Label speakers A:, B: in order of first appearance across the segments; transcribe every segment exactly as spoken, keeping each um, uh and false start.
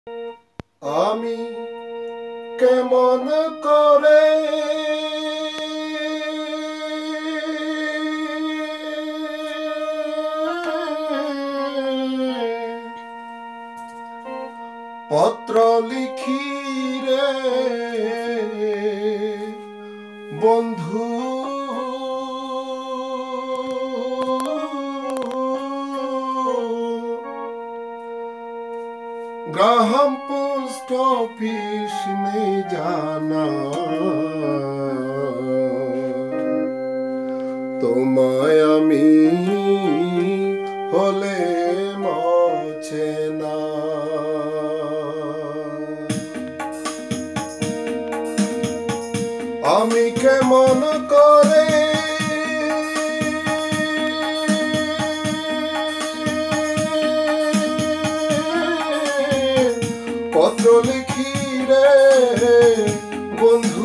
A: আমি কেমন করে পত্র লিখি রে বন্ধু, ग्राहम पोस्ट ऑफिस में जाना তোমায় আমি হলে মোছে না। আমি কেমন করে পত্র লিখি রে বন্ধু,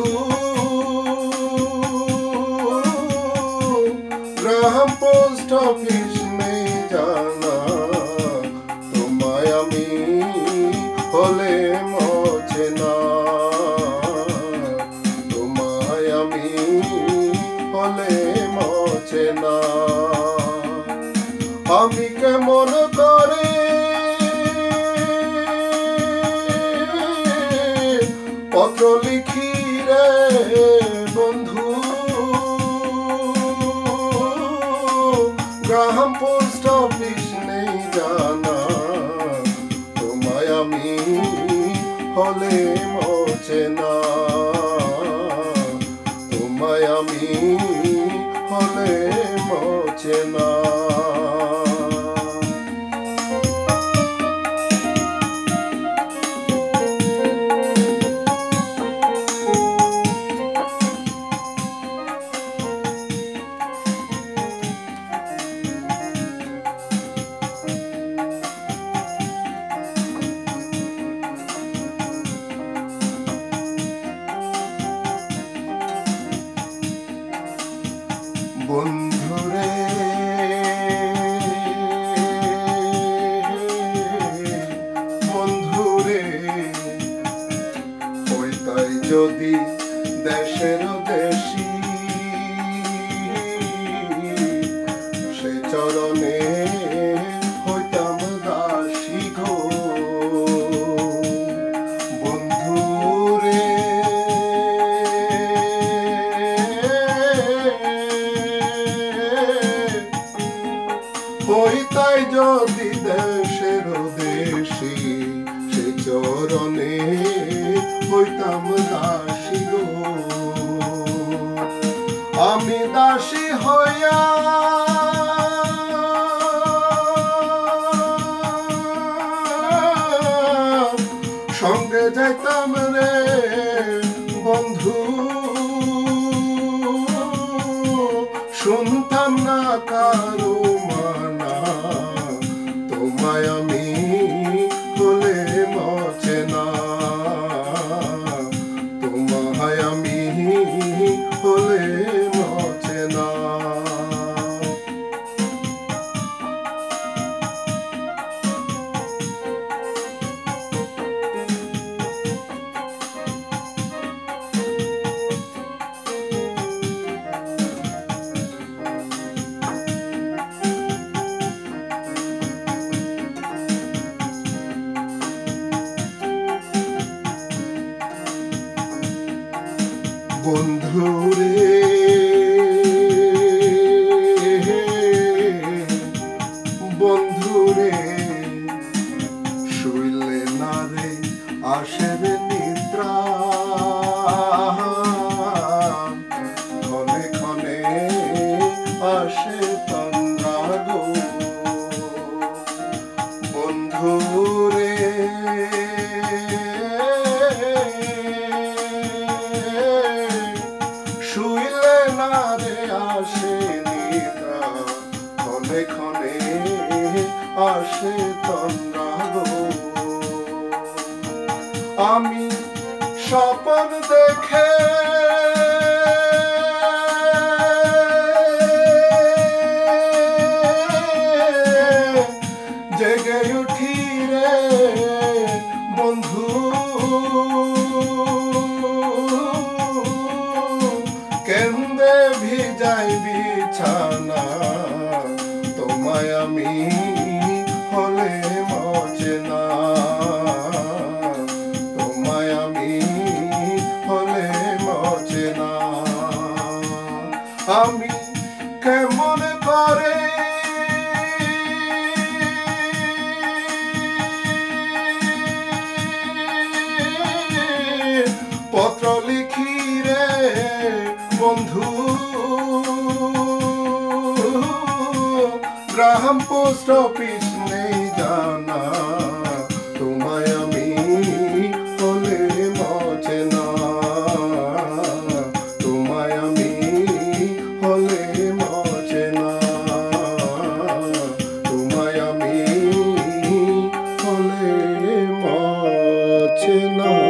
A: গ্রাম পোস্ট অফিস में जाना তোমায় আমি হলে মোছে না। তোমায় আমি হলে মোছে না। আমি কেমন করে পত্র লিখি রে বন্ধু, গ্রাম পোস্ট অফিস নেই জানা তোমায় আমি হলে মোছে না। তোমায় আমি হলে মোছে না। বন্ধুরে বন্ধুরে হইতাই যদি দেশের দেশি, সে চরণে হইতাম দাসী গো। বন্ধুরে হইতাই যদি দেশের দেশি, সে চরণে হইতাম দাসী গো। আমি দাসী হইয়া সঙ্গে যাইতাম রে বন্ধু, শুনতাম না কারো মানা। তোমায় আমি হলে মোছে না। তোমায় আমি হলে মোছে না। বন্ধুরে বন্ধুরে শুইলে না রে আসে রে নিদ্রা, ক্ষণে ক্ষণে আসে তন্দ্রা গো। বন্ধুরে শুইলে না রে আসে নিদ্রা, ক্ষণে ক্ষণে আসে তন্দ্রা গো। আমি স্বপ্ন দেখে জেগে উঠি রে বন্ধু কেন্দে ভিজাই বিছানা তোমায় আমি হলে মজে না তোমায় আমি হলে মজে না আমি কেমন করে পত্র লিখি রে বন্ধু গ্রাম পোস্ট অফিস নেই জানা তোমায় আমি হলে মজে না তোমায় আমি হলে মজে না তোমায় আমি হলে মজে না।